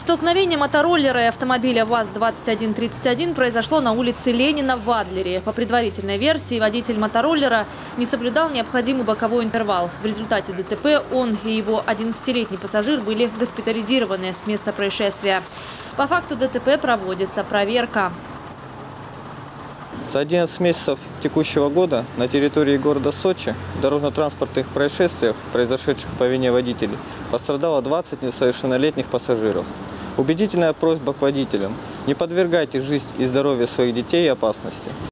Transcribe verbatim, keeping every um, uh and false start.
Столкновение мотороллера и автомобиля ВАЗ двадцать один тридцать один произошло на улице Ленина в Адлере. По предварительной версии, водитель мотороллера не соблюдал необходимый боковой интервал. В результате ДТП он и его одиннадцатилетний пассажир были госпитализированы с места происшествия. По факту ДТП проводится проверка. За одиннадцать месяцев текущего года на территории города Сочи в дорожно-транспортных происшествиях, произошедших по вине водителей, пострадало двадцать несовершеннолетних пассажиров. Убедительная просьба к водителям: не подвергайте жизнь и здоровье своих детей опасности.